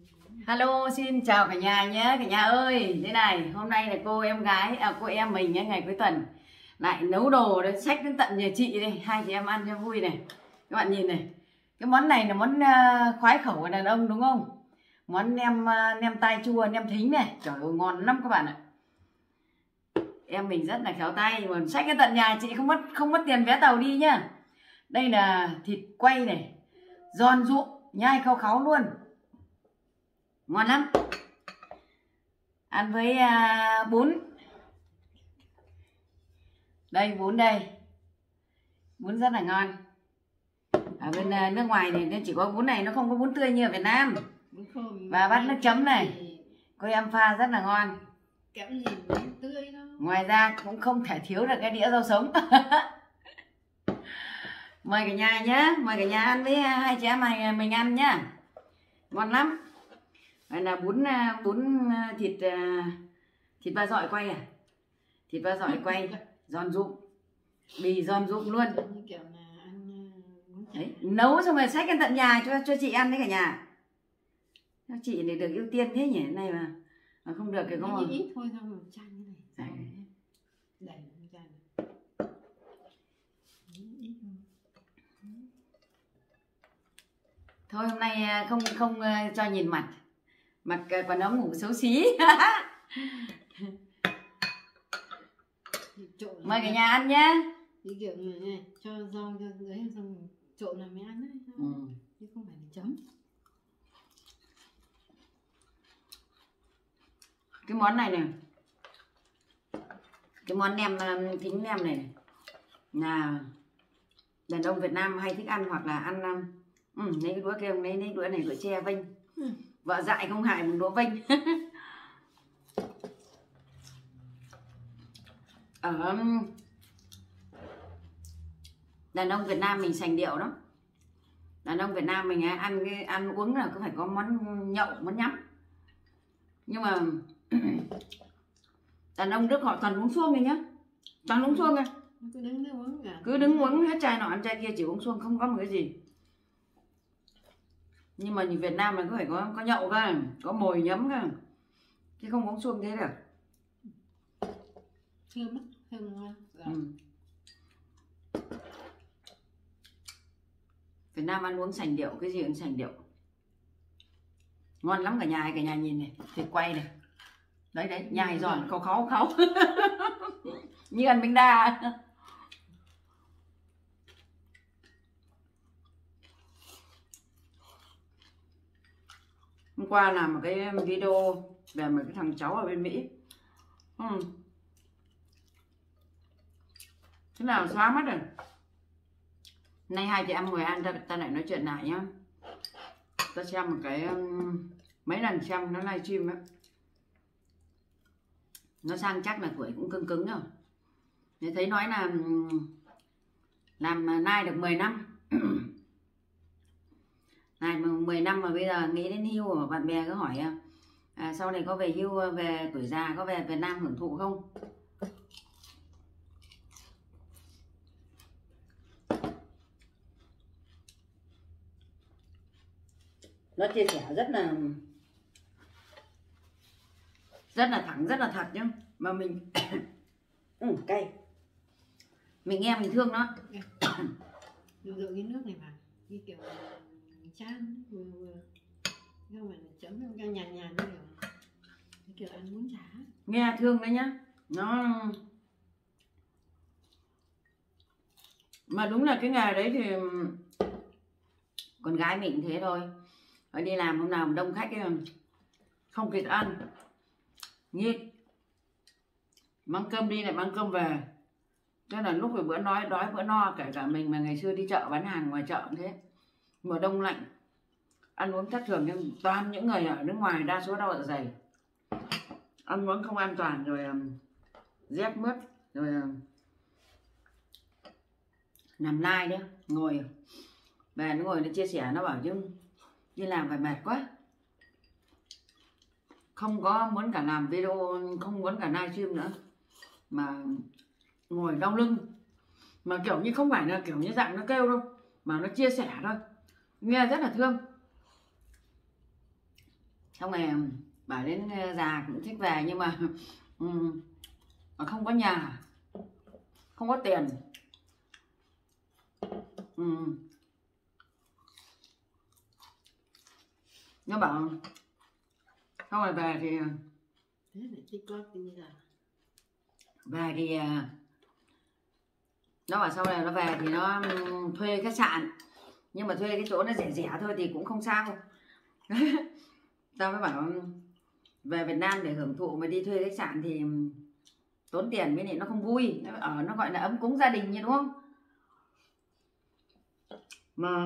Hello, xin chào cả nhà nhé, cả nhà ơi. Thế này, hôm nay là cô em mình nhé, ngày cuối tuần lại nấu đồ để xách đến tận nhà chị đây, hai chị em ăn cho vui này. Các bạn nhìn này, cái món này là món khoái khẩu của đàn ông đúng không? Món nem tai chua, nem thính này, trời ơi ngon lắm các bạn ạ. Em mình rất là khéo tay, mà xách đến tận nhà chị không mất tiền vé tàu đi nhá. Đây là thịt quay này, giòn ruộng, nhai khao kháo luôn. Ngon lắm. Ăn với bún. Đây bún đây. Bún rất là ngon. Ở bên nước ngoài thì nó chỉ có bún này, nó không có bún tươi như ở Việt Nam. Và bát nước chấm này cô em pha rất là ngon. Kém gì bún tươi đâu. Ngoài ra cũng không thể thiếu được cái đĩa rau sống. Mời cả nhà nhé, mời cả nhà ăn với hai chị em mình ăn nhá. Ngon lắm. Đây là bún thịt ba dọi quay à? Thịt ba dọi quay giòn rụm, bì giòn rụm luôn. Như kiểu là ăn Đấy, nấu xong rồi xách đến tận nhà cho chị ăn đấy cả nhà. Cho chị để được ưu tiên thế nhỉ, này mà không được thì có mà ít thôi, xong rồi chan như này. Đẩy ra này. Ít thôi. Thôi hôm nay không cho nhìn mặt còn nó ngủ xấu xí. Mời cả nhà ăn nhé. Như kiểu này, cho rau cho dưới xong trộn là mới ăn đấy. Chứ không phải là chấm. Cái món này này, cái món nem thính nem này là đàn ông Việt Nam hay thích ăn, hoặc là ăn lấy cái đũa kia, lấy đũa này, đũa tre vênh. Vợ dại không hại một đũa vênh. Ở đàn ông Việt Nam mình sành điệu lắm. Đàn ông Việt Nam mình ăn uống là cứ phải có món nhậu, món nhắm. Nhưng mà đàn ông Đức họ toàn uống suông này nhá, toàn uống suông này. Cứ đứng uống hết chai nọ ăn chai kia, chỉ uống suông, không có một cái gì. Nhưng mà nhìn Việt Nam là cứ phải có nhậu cơ, có mồi nhấm cơ, chứ không uống suông thế được. Thơm ngon. Việt Nam ăn uống sành điệu, cái gì cũng sành điệu. Ngon lắm cả nhà nhìn này, thịt quay này. Đấy, nhai giòn kháo. Như ăn bánh đa. Hôm qua làm một cái video về một cái thằng cháu ở bên Mỹ. Thế nào xóa mất rồi. Nay hai chị em ngồi ăn, ta lại nói chuyện lại nhá. Ta xem một cái mấy lần xem nó livestream á, nó sang chắc là tuổi cũng cứng rồi. Thế thấy nói là làm nai được 10 năm. Này 10 năm mà bây giờ nghĩ đến hưu, mà bạn bè cứ hỏi sau này có về hưu, về tuổi già có về Việt Nam hưởng thụ không? Nó chia sẻ rất là thẳng, rất là thật nhá. Mà mình cay, mình nghe mình thương nó. Dựa cái nước này vào, như kiểu chan vừa không phải là chấm, không nhàn như kiểu ăn bún chả. Nghe thương đấy nhá. Nó mà đúng là cái nghề đấy thì con gái mình cũng thế thôi. Phải đi làm hôm nào đông khách không kịp ăn, như mang cơm đi lại mang cơm về, cho là lúc phải bữa nói đói bữa no. Kể cả mình mà ngày xưa đi chợ bán hàng ngoài chợ cũng thế, mùa đông lạnh ăn uống thất thường, nhưng toàn những người ở nước ngoài đa số đau dạ dày, ăn uống không an toàn, rồi dép mướt, rồi nằm lai nữa, ngồi về nó ngồi nó chia sẻ, nó bảo chứ đi làm phải mệt quá, không có muốn cả làm video, không muốn cả livestream nữa, mà ngồi đau lưng. Mà kiểu như không phải là kiểu như dạng nó kêu đâu, mà nó chia sẻ thôi, nghe rất là thương. Xong rồi bảo đến già cũng thích về nhưng mà không có nhà, không có tiền. Nó bảo xong rồi về thì thế phải tích góp như là về thì nó bảo sau này nó về thì nó thuê khách sạn, nhưng mà thuê cái chỗ nó rẻ rẻ thôi thì cũng không sao. Tao mới bảo về Việt Nam để hưởng thụ mà đi thuê khách sạn thì tốn tiền, với lại nó không vui, ở nó gọi là ấm cúng gia đình như đúng không, mà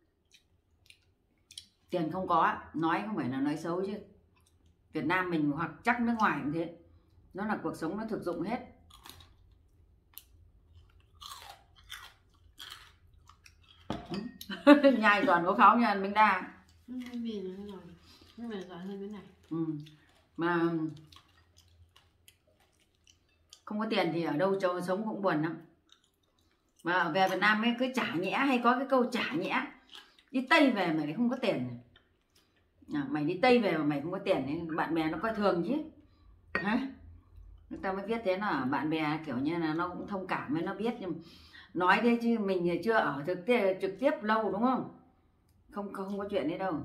tiền không có, nói không phải là nói xấu chứ Việt Nam mình hoặc chắc nước ngoài cũng thế, nó là cuộc sống nó thực dụng hết. Nhai toàn có kháo nha bánh đa. vì nó rồi nhưng mà giỏi hơn cái này. Mà không có tiền thì ở đâu châu sống cũng buồn lắm. Mà về Việt Nam ấy cứ chả nhẽ, hay có cái câu chả nhẽ đi Tây về mày lại không có tiền. Mày đi Tây về mà mày không có tiền ấy, bạn bè nó coi thường chứ. Hả? Người ta mới viết thế, là bạn bè kiểu như là nó cũng thông cảm với nó biết, nhưng nói thế chứ mình chưa ở trực tiếp lâu đúng không? Không có chuyện đấy đâu.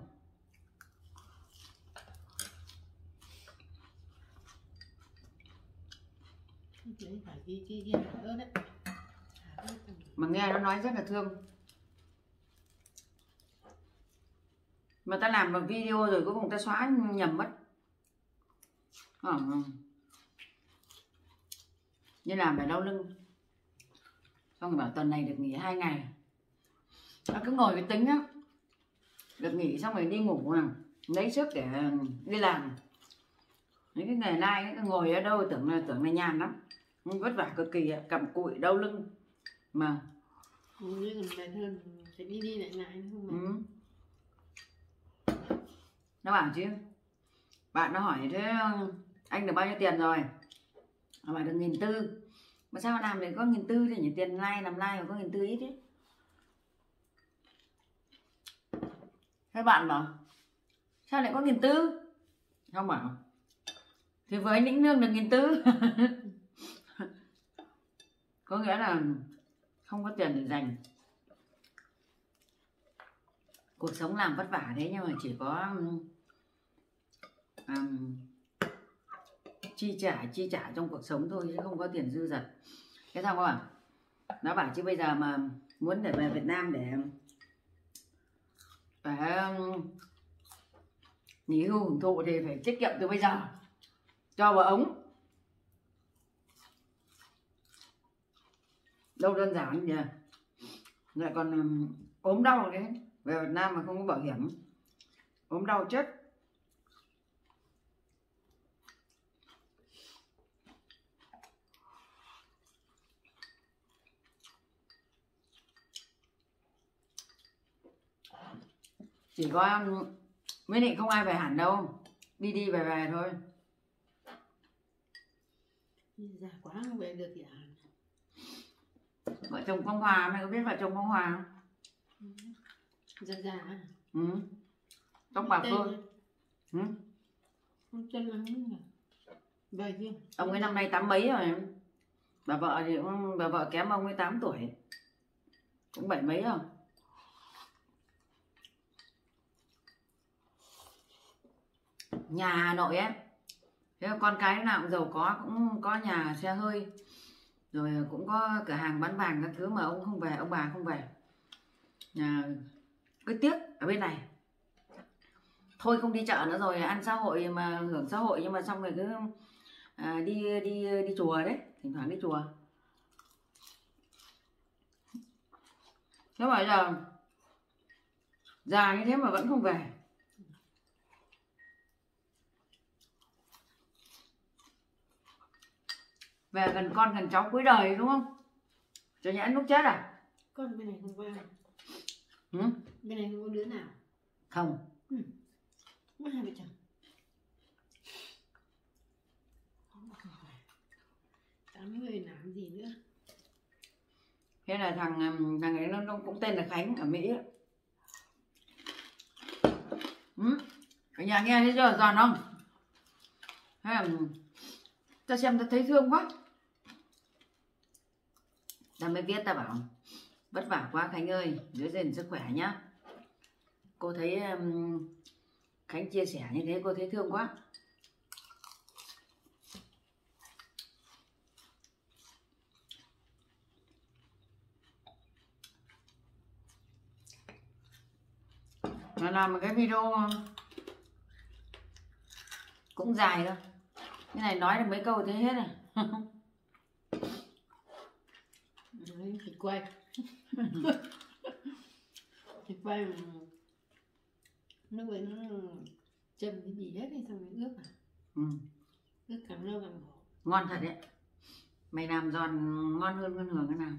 Phải đi ớt đấy. Mà nghe nó nói rất là thương. Mà ta làm một video rồi cuối cùng ta xóa nhầm mất. Như làm phải đau lưng. Xong rồi bảo tuần này được nghỉ 2 ngày. Nó cứ ngồi cái tính á, được nghỉ xong rồi đi ngủ à, lấy sức để đi làm. Mấy cái ngày nay ấy, ngồi ở đâu tưởng là nhàn lắm, vất vả cực kỳ, cầm cụi đau lưng mà. Như còn mệt hơn, phải đi lại không mệt. Nó bảo chứ, bạn nó hỏi thế anh được bao nhiêu tiền rồi, nó bảo được 1.400. Mà sao làm để có 1.400 thì nhỉ, tiền nay làm nay mà có 1.400 ít ấy. Thế bạn bảo sao lại có 1.400? Không bảo thì với lĩnh lương được 1.400. Có nghĩa là không có tiền để dành. Cuộc sống làm vất vả đấy, nhưng mà chỉ có chi trả trong cuộc sống thôi, chứ không có tiền dư dật. Thế sao các bạn? Nó bảo chứ bây giờ mà muốn để về Việt Nam để nghỉ hưu hưởng thụ thì phải tiết kiệm từ bây giờ cho vào ống. Đâu đơn giản nhỉ. Lại còn ốm đau đấy, về Việt Nam mà không có bảo hiểm ốm đau chết. Chỉ có mới định không ai về hẳn đâu, đi về thôi. Già quá không về được thì Vợ chồng Phong Hòa, mày có biết vợ chồng Phong Hòa không? Già Tóc bạc thôi. Không chân lắm nhỉ. Về chưa? Ông ấy năm nay 80 mấy rồi. Bà vợ kém ông ấy 8 tuổi, cũng 70 mấy rồi. Nhà Hà Nội ấy, thế con cái nào cũng giàu có, cũng có nhà xe hơi, rồi cũng có cửa hàng bán vàng các thứ, mà ông không về, ông bà không về. Cái tiếc ở bên này thôi, không đi chợ nữa rồi, ăn xã hội mà hưởng xã hội, nhưng mà xong rồi cứ đi chùa đấy, thỉnh thoảng đi chùa. Thế mà giờ già như thế mà vẫn không về. Về gần con gần cháu cuối đời đúng không? Cho nhãn lúc chết à? Con bên này không qua. Bên này không có đứa nào. Không. Mất 2 vợ chồng. Không phải. 80 làm gì nữa. Thế là thằng ấy nó cũng tên là Khánh ở Mỹ. Cả nhà nghe thấy chưa, giòn không? Hay là ta xem ta thấy thương quá. Ta mới viết ta bảo vất vả quá Khánh ơi, giữ gìn sức khỏe nhá. Cô thấy Khánh chia sẻ như thế cô thấy thương quá. Mà làm một cái video cũng dài thôi. Cái này nói được mấy câu thế hết này. Đấy, thịt quay. Thịt quay mà nó với nó châm cái gì hết hay xong rồi ướp à? Ướp càng lâu càng bổ. Ngon thật đấy. Mày làm giòn ngon hơn con Hường cái nào.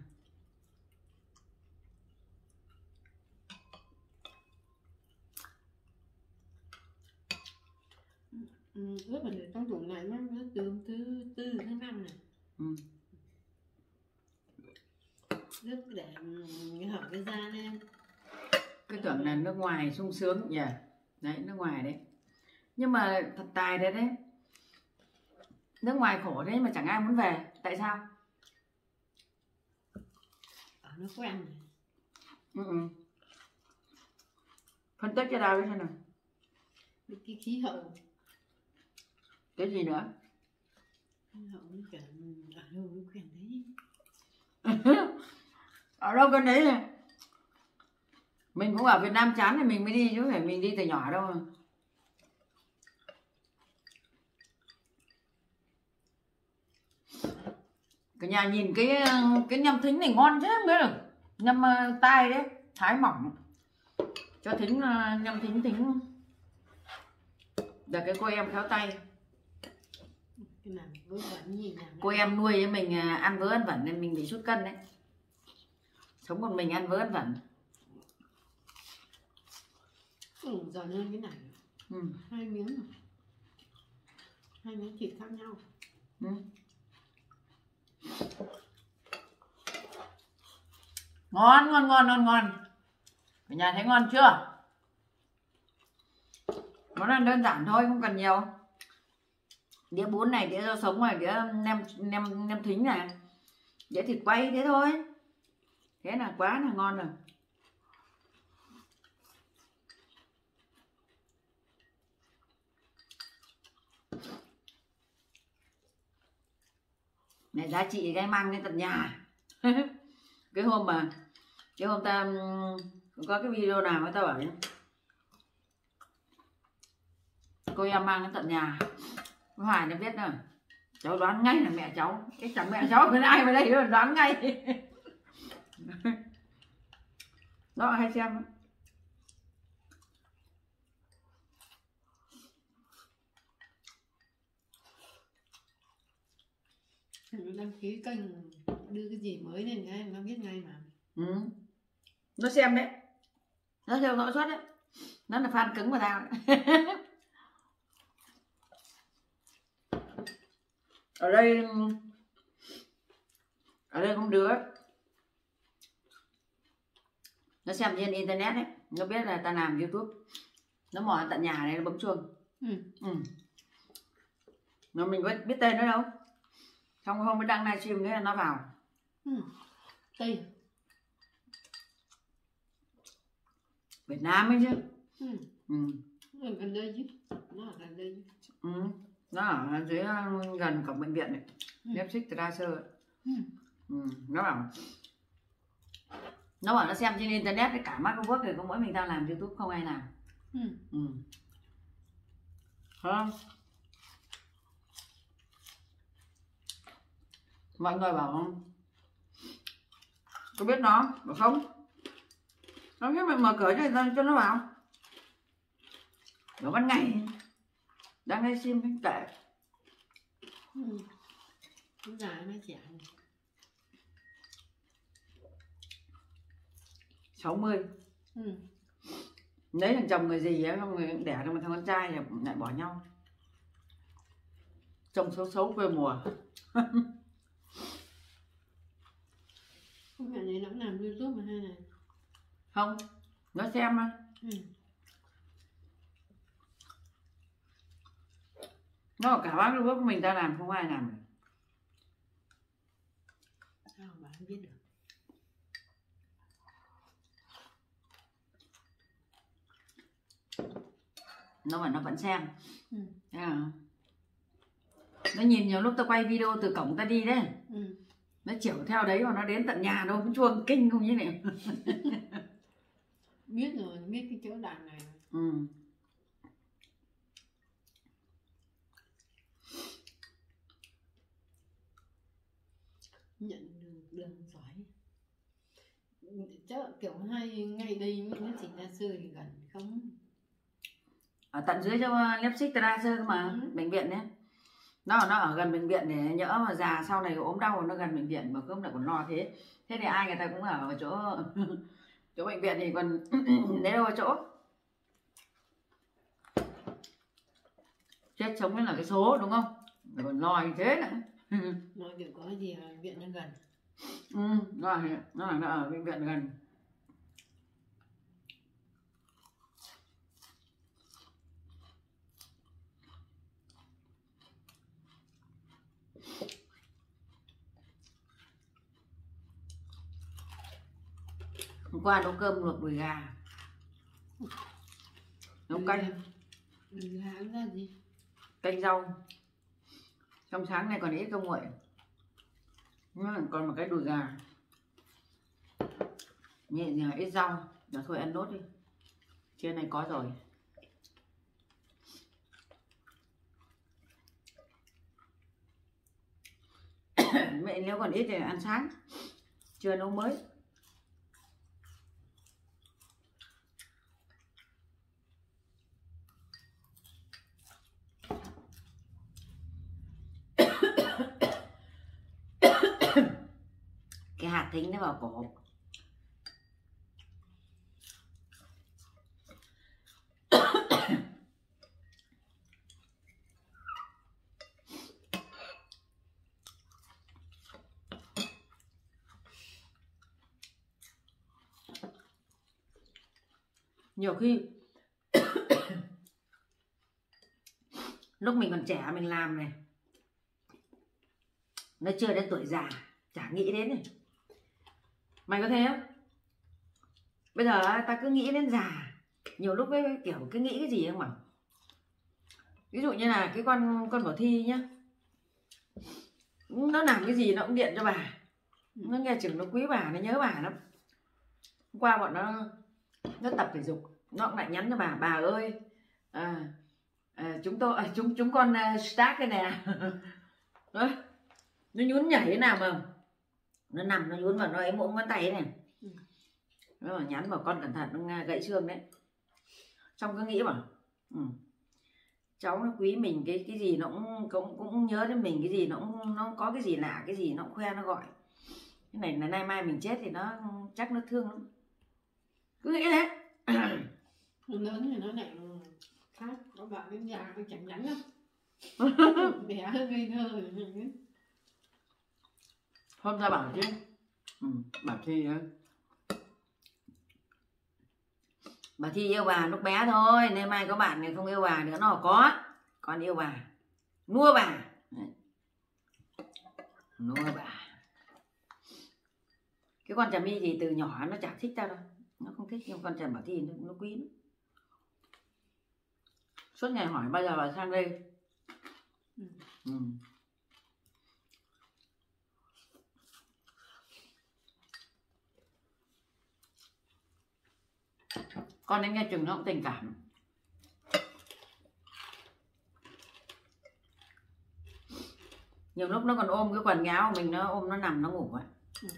Ướp ở để trong tủ lạnh nó ướp từ thứ tư thứ năm này. Ướp để hở cái da lên. Cái tưởng là nước ngoài sung sướng nhỉ. Đấy, nước ngoài đấy. Nhưng mà thật tài đấy đấy. Nước ngoài khổ đấy mà chẳng ai muốn về. Tại sao? Ở nó quen rồi. Phân tích cho tao biết xem nào. Cái khí hậu. Cái gì nữa? Khí hậu nó kiểu ở đâu nó quen đấy. Ở đâu cần đấy này. Mình cũng ở Việt Nam chán thì mình mới đi chứ không phải mình đi từ nhỏ đâu mà. Cả nhà nhìn cái nhâm thính này ngon chứ không biết được. Nhâm tai đấy, thái mỏng. Cho thính nhâm thính thính. Là cái cô em khéo tay. Cái nào vớ vẩn nhìn nào. Cô em nuôi với mình ăn vớ ăn vẩn nên mình bị sút cân đấy. Sống một mình ăn vớ ăn vẩn. Giòn hơn cái này. Hai miếng mà. Hai miếng thịt khác nhau. Ngon ngon ngon ngon ngon. Cả nhà thấy ngon chưa? Món ăn đơn giản thôi, không cần nhiều. Đĩa bún này, đĩa rau sống này, đĩa nem thính này, đĩa thịt quay thế thôi. Thế là quá là ngon rồi. Này giá trị cái mang đến tận nhà. Cái hôm ta có cái video nào mà tao bảo nhá, cô em mang đến tận nhà. Hoài nó biết rồi, cháu đoán ngay là mẹ cháu. Cái chẳng mẹ cháu với ai vào đây nữa đoán ngay. Đó hay xem. Đăng ký kênh đưa cái gì mới lên cái nó biết ngay mà. Nó xem đấy, nó theo dõi suốt đấy, nó là fan cứng của tao đấy. ở đây không đứa nó xem trên internet đấy, nó biết là ta làm YouTube, nó mò tận nhà này nó bấm chuông. Mà mình biết tên nó đâu. Xong hôm mới đăng livestream thế là nó vào. Tây Việt Nam ấy chứ. Nó ở gần đây chứ. Nó ở gần đây chứ. Nó ở dưới gần cổng bệnh viện này. Netflix Tracer. Nó bảo nó xem trên internet với cả Mark Work thì có mỗi mình tao làm YouTube, không ai làm. Không? Mọi người bảo không? Có biết nó? Bảo không? Nó biết mày mở cửa cho nó vào. Nó ban ngày đang hay sim kệ. Nó già nó trẻ. 60. Lấy thằng chồng người gì á, không người đẻ ra một thằng con trai lại bỏ nhau. Chồng xấu xấu quê mùa. Không phải này nó cũng làm YouTube mà hay này. Không, nó xem á. nó cả bác Trung Quốc mình ta làm không ai làm được. Sao mà không biết được. Nó mà nó vẫn xem. Ừ. Nó nhìn nhiều lúc tao quay video từ cổng ta đi đấy. Ừ. Nó chiều theo đấy mà nó đến tận nhà đâu, cũng chuông kinh không như này. Biết rồi, biết cái chỗ đàn này. Ừ. Nhận đường giỏi. Chắc kiểu hay ngay đây nó chỉ ra chơi thì gần không. Ở tận dưới cho Leipzig Tracer mà. Ừ. Bệnh viện đấy. Nó ở gần bệnh viện để nhỡ mà già sau này ốm đau nó gần bệnh viện mà không lại còn lo thế. Thế thì ai người ta cũng ở chỗ chỗ bệnh viện thì còn đấy đâu ở chỗ. Chết sống mới là cái số đúng không? Rồi còn lo như thế nữa. Nói kiểu có gì ở viện nó gần. Nó ở bệnh viện gần. Hôm qua nấu cơm luộc đùi gà, nấu canh. Đùi gà ra gì? Canh rau. Trong sáng này còn ít cơm nguội. Còn một cái đùi gà. Nhẹ nhàng ít rau. Rồi thôi ăn nốt đi. Trưa này có rồi. Mẹ nếu còn ít thì ăn sáng. Trưa nấu mới. Cái hạt thính nó vào cổ. Nhiều khi lúc mình còn trẻ mình làm này, nó chưa đến tuổi già chả nghĩ đến này. Mày có thế không? Bây giờ ta cứ nghĩ đến già. Nhiều lúc ấy, kiểu cứ nghĩ cái gì không mà. Ví dụ như là cái con Bảo Thi nhá, nó làm cái gì nó cũng điện cho bà. Nó nghe chừng nó quý bà, nó nhớ bà lắm. Hôm qua bọn nó tập thể dục, nó cũng lại nhắn cho bà ơi, chúng con start cái nè. Đó, nó nhún nhảy thế nào mà nó nằm nó nhún vào nó ấy mỗi ngón tay này. Nó nhắn vào con cẩn thận nó gãy xương đấy. Xong cứ nghĩ bảo cháu nó quý mình cái gì nó cũng nhớ đến mình, cái gì nó có cái gì lạ, cái gì nó cũng khoe nó gọi. Cái này là nay mai mình chết thì nó chắc nó thương lắm. Cứ nghĩ thế. Lớn thì nó lại khác. Có bạn đến già nó chẳng nhắn đâu. Bé hơi ngây thơ. Hôm ra bảo chứ. Bảo Thi Bà Thi yêu bà lúc bé thôi, nên mai có bạn này không yêu bà nữa nó có. Con yêu bà, nua bà. Nua bà. Cái con Trà My thì từ nhỏ nó chả thích tao đâu. Nó không thích, nhưng con Trà Bảo Thi nó quý lắm. Suốt ngày hỏi bao giờ bà sang đây. Con đến nghe chừng nó cũng tình cảm. Nhiều lúc nó còn ôm cái quần áo của mình, nó ôm nó nằm nó ngủ ấy.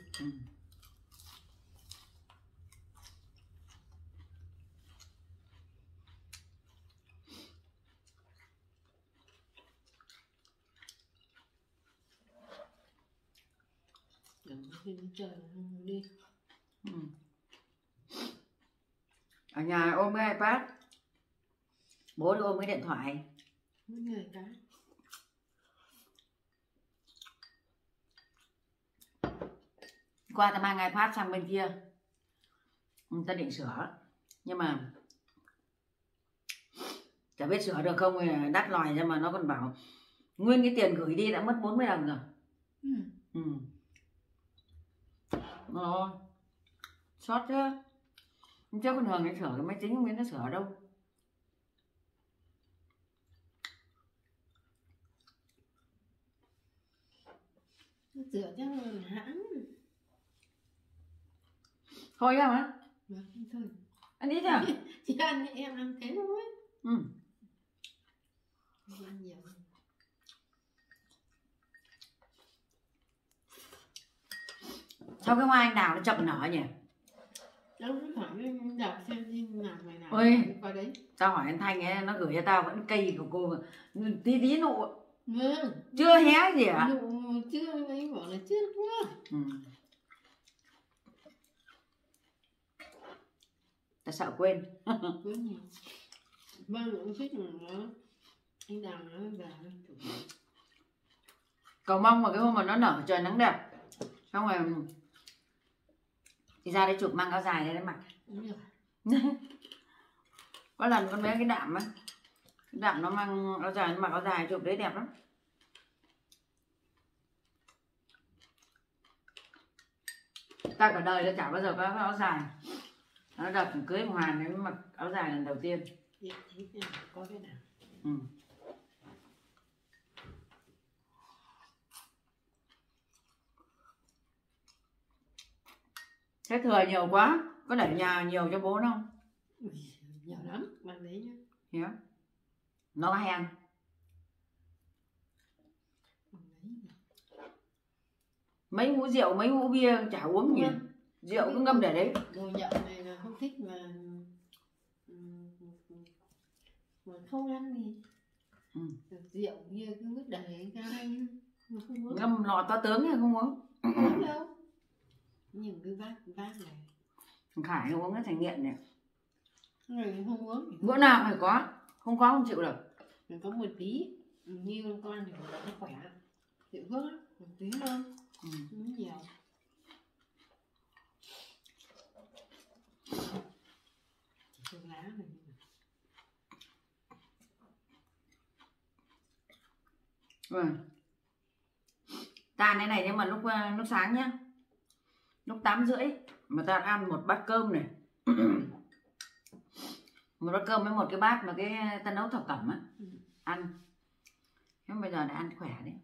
Đi. Ở nhà ôm cái iPad, bố đi ôm cái điện thoại. Mỗi người cái. Qua ta mang iPad sang bên kia, ta định sửa nhưng mà Chả biết sửa được không thì đắt lòi ra, mà nó còn bảo nguyên cái tiền gửi đi đã mất 40 đồng rồi. Ừ. Nó sót chứ. Hôm trước con Hường ấy sửa cái máy tính không biết nó sửa ở đâu. Sửa cho hãng. Thôi em á. Thôi. Ăn ít à? Chị ăn em ăn thế thôi. Ừ. Ăn nhiều. Sao cái hoa anh đào nó chậm nở nhỉ? Đâu cứ hỏi đọc xem đi làm ngày nào. Ôi, Vào đấy. tao hỏi anh Thanh ấy, nó gửi cho tao vẫn cây của cô tí tí nụ. Vâng. Chưa hé gì hả? Nụ chưa, anh bảo là chưa quá. Ừ. Ta sợ quên. Quên gì? Vâng, cũng thích mà nó. Anh đào nó về nó chụp. Cầu mong mà cái hôm mà nó nở trời nắng đẹp, xong rồi thì ra đây chụp mang áo dài lên đấy mặc. Đúng rồi. Có lần con bé cái Đạm á, cái Đạm nó mang áo dài, nó mặc áo dài chụp đấy đẹp lắm. Ta cả đời nó chả bao giờ có áo dài. Nó đợt cưới ông Hoàn ấy mặc áo dài lần đầu tiên. Dạ, thế nào, có cái nào. Ừ. Thế thừa nhiều quá, có để nhà nhiều cho bố nó không? Ui, nhiều lắm, bằng đấy nhá. Hiểu. Nó hay ăn. Mấy hũ rượu, mấy hũ bia chả uống nhỉ? Rượu cứ ngâm để đấy. Đồ nhậu này là không thích mà không ăn gì. Rượu bia cứ vứt đầy ra đây mà không uống. Ngâm lọ to tướng hay không uống? Không uống đâu. Những cái bát này. Thằng Khải nó uống nó thành nghiện này. Rồi không uống. Bữa nào phải có, không có không chịu được. Mình có một tí, như con thì nó khỏe, chịu thuốc lắm, một tí thôi, không nhiều. Chỉ thuốc lá này. Tan thế này nhưng mà lúc sáng nhá, lúc 8:30 mà ta ăn một bát cơm này. Một bát cơm với một cái bát mà cái ta nấu thập cẩm á, ăn. Nhưng bây giờ đã ăn khỏe đấy.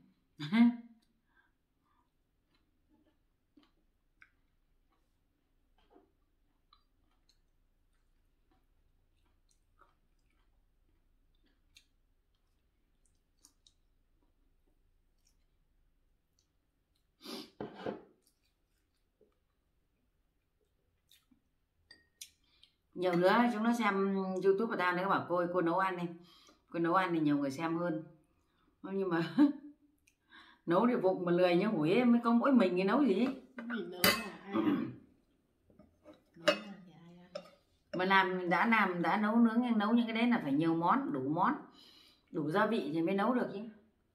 Nhiều đứa chúng nó xem YouTube của tao, nó bảo cô nấu ăn đi, cô nấu ăn thì nhiều người xem hơn. Nhưng mà nấu thì vụng mà lười nhá, hủi em mới có mỗi mình thì nấu gì. Mình nấu là ai ăn? Nấu là thì ai ăn? Mà đã nấu nướng, nhưng nấu những cái đấy là phải nhiều món, đủ gia vị thì mới nấu được chứ.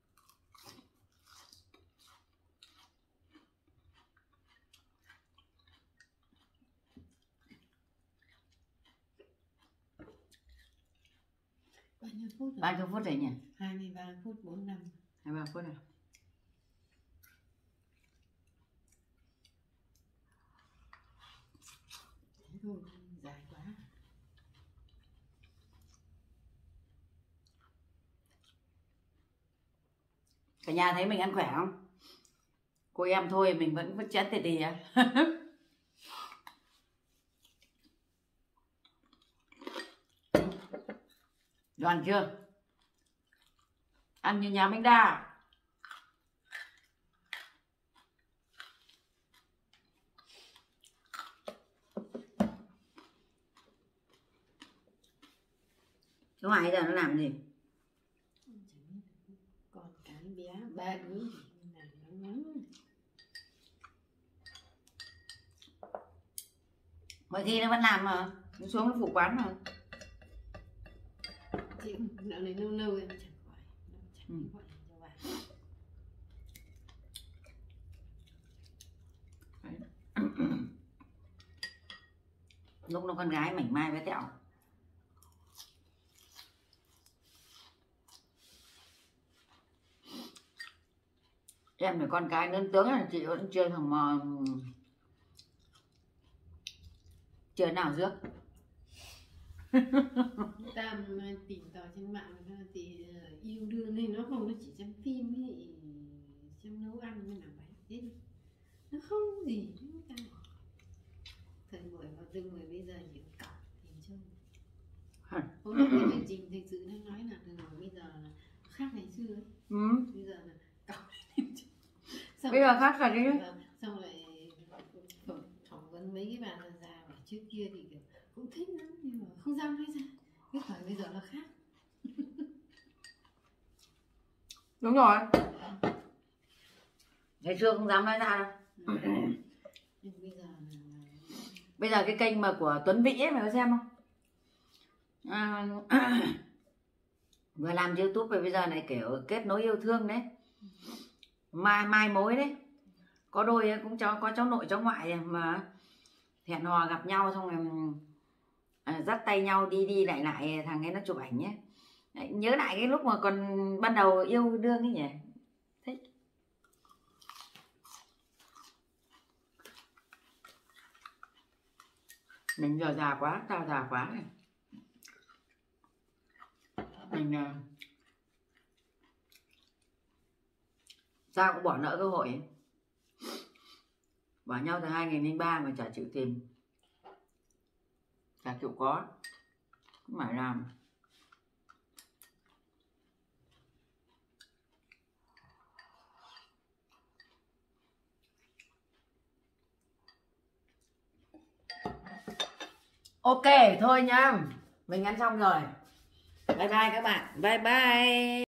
Bao nhiêu phút rồi? 30 phút rồi nhỉ? 23 phút 45. 23 phút rồi. Thế thôi, dài quá. Cả nhà thấy mình ăn khỏe không? Cô em thôi mình vẫn vứt chén tì á. Đoàn chưa? Ăn như nhà Minh Đa. Chú Hải giờ nó làm gì? Còn cái bé 3 đứa thì làm nó lắm. Mọi khi nó vẫn làm mà, nó xuống nó phụ quán mà. Chị dạo này lâu em chẳng gọi cho bà. Lúc nó con gái mảnh mai với tẹo. Em phải con cái lớn tướng là chị vẫn chơi thằng mò, chơi nào rước. Ta mà tìm tòi trên mạng thì yêu đương thì nó không, nó chỉ xem phim hay xem nấu ăn mới làm bánh thế thôi, nó không gì hết ta. Thời buổi và từ người bây giờ chỉ cọc tìm chơi. Hôm nay cái chương trình thực sự đang nói là từ buổi bây giờ là khác ngày xưa ấy. Bây giờ là cọc tìm chơi. Bây giờ khác thật đi. Xong lại phỏng vấn mấy cái bà già bảo trước kia thì kiểu cũng thích lắm nhưng mà không dám nói ra. Cái thời bây giờ nó khác. Đúng rồi, ngày xưa không dám nói ra đâu. Nhưng Bây giờ cái kênh mà của Tuấn Vĩ ấy mày có xem không? Vừa làm YouTube rồi bây giờ này kiểu kết nối yêu thương đấy, mai mối đấy, có đôi cũng có cháu nội cháu ngoại mà hẹn hò gặp nhau xong rồi dắt tay nhau đi lại thằng ấy nó chụp ảnh nhé. Đấy, nhớ lại cái lúc mà còn ban đầu yêu đương ấy nhỉ, thích. Mình giờ già quá, tao già quá này. Mình sao cũng bỏ nợ cơ hội ấy. Bỏ nhau từ 2003 mà chả chịu tìm, chả chịu có, cũng phải làm. Ok thôi nhá, mình ăn xong rồi. Bye bye các bạn, bye bye.